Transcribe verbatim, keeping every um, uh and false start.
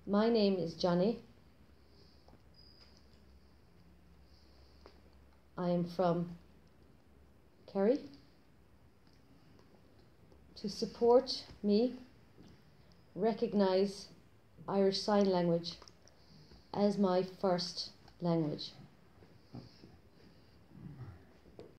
My name is Johnny. I am from Kerry. To support me, recognise Irish Sign Language as my first language.